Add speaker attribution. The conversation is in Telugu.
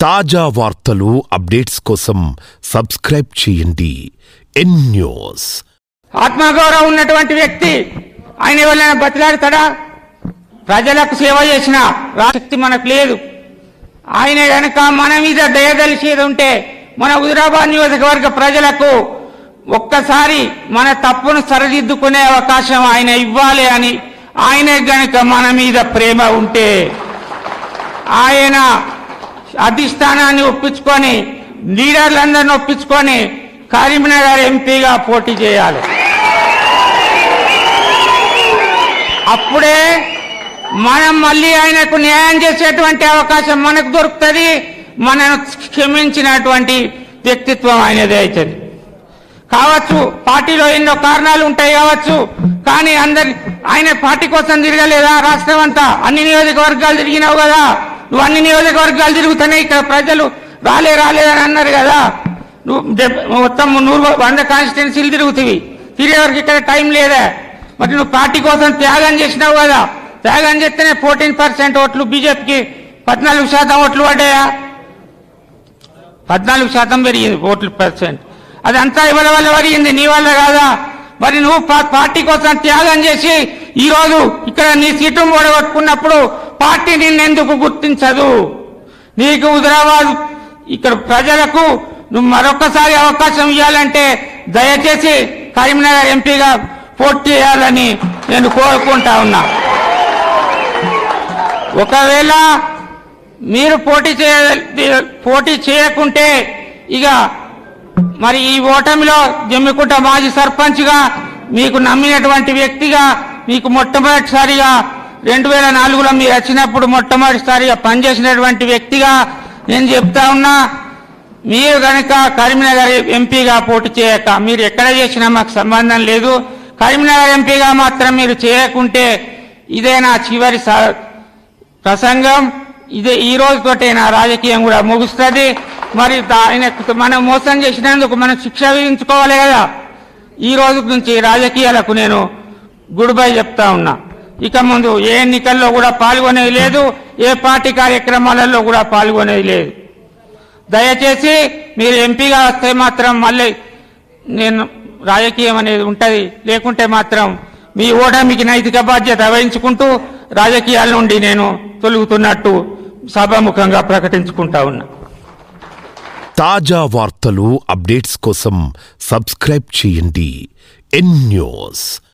Speaker 1: తాజా వార్తలు అప్డేట్స్ కోసం సబ్స్క్రైబ్ చేయండి ఎన్ న్యూస్.
Speaker 2: ఆత్మగౌరవం ఉన్నటువంటి వ్యక్తి ఆయన ఎవరైనా బతిలాడతాడా? ప్రజలకు సేవ చేసిన శక్తి మనకు లేదు. ఆయన కనుక మన మీద దయదలిచేది ఉంటే మన హుజురాబాద్ నియోజకవర్గ ప్రజలకు ఒక్కసారి మన తప్పును సరిదిద్దుకునే అవకాశం ఆయన ఇవ్వాలి అని, ఆయన గనుక మన మీద ప్రేమ ఉంటే ఆయన అధిష్టానాన్ని ఒప్పించుకొని లీడర్లందరినీ ఒప్పించుకొని కరీంనగర్ ఎంపీగా పోటీ చేయాలి. అప్పుడే మనం మళ్ళీ ఆయనకు న్యాయం చేసేటువంటి అవకాశం మనకు దొరుకుతుంది. మనను క్షమించినటువంటి వ్యక్తిత్వం ఆయనదే అవుతుంది కావచ్చు. పార్టీలో ఎన్నో కారణాలు ఉంటాయి కావచ్చు, కానీ ఆయన పార్టీ కోసం తిరగలేదా? రాష్ట్రం అంతా అన్ని నియోజకవర్గాలు తిరిగినావు కదా. నువ్వు అన్ని నియోజకవర్గాలు తిరుగుతున్నాయి, ఇక్కడ ప్రజలు రాలేదని అన్నారు కదా. నువ్వు మొత్తం 100 కాన్స్టిట్యున్సీలు తిరుగుతుంది, తిరిగేవరకు ఇక్కడ టైం లేదా? మరి నువ్వు పార్టీ కోసం త్యాగం చేసినావు కదా. త్యాగం చేస్తేనే 14% ఓట్లు బీజేపీకి 14% ఓట్లు పడ్డాయా? 14% పెరిగింది ఓట్లు %. అదంతా ఎవరి వల్ల పెరిగింది? నీ వల్ల కాదా? మరి నువ్వు పార్టీ కోసం త్యాగం చేసి ఈరోజు ఇక్కడ నీ సీటు ఓడగొట్టుకున్నప్పుడు పార్టీ నిన్నెందుకు గుర్తించదు? నీకు హుజురాబాద్ ఇక్కడ ప్రజలకు నువ్వు మరొకసారి అవకాశం ఇవ్వాలంటే దయచేసి కరీంనగర్ ఎంపీగా పోటీ చేయాలని నేను కోరుకుంటా ఉన్నా. ఒకవేళ మీరు పోటీ చేయకుంటే ఇక మరి ఈ ఓటమిలో జమ్మికుంట మాజీ సర్పంచ్గా మీకు నమ్మినటువంటి వ్యక్తిగా, మీకు మొట్టమొదటిసారిగా 2004లో మీరు వచ్చినప్పుడు మొట్టమొదటిసారిగా పనిచేసినటువంటి వ్యక్తిగా నేను చెప్తా ఉన్నా, మీరు కనుక కరీంనగర్ ఎంపీగా పోటీ చేయక, మీరు ఎక్కడ చేసినా మాకు సంబంధం లేదు, కరీంనగర్ ఎంపీగా మాత్రం మీరు చేయకుంటే ఇదే నా చివరి ప్రసంగం. ఇదే ఈ రోజుతోటే నా రాజకీయం కూడా ముగుస్తుంది. మరి మనం మోసం చేసినందుకు మనం శిక్ష విధించుకోవాలి కదా. ఈ రోజు నుంచి రాజకీయాలకు నేను గుడ్ బై చెప్తా ఉన్నా. ఇక ముందు ఏ ఎన్నికల్లో కూడా పాల్గొనేది లేదు, ఏ పార్టీ కార్యక్రమాలలో కూడా పాల్గొనేది లేదు. దయచేసి మీరు ఎంపీగా వస్తే మాత్రం మళ్ళీ నేను రాజకీయం అనేది ఉంటుంది, లేకుంటే మాత్రం మీ ఓటమికి నైతిక బాధ్యత వహించుకుంటూ రాజకీయాల నుండి నేను తొలగుతున్నట్టు సభాముఖంగా ప్రకటించుకుంటా ఉన్నా.
Speaker 1: తాజా వార్తలు అప్డేట్స్ కోసం సబ్స్క్రైబ్ చేయండి ఎన్ న్యూస్.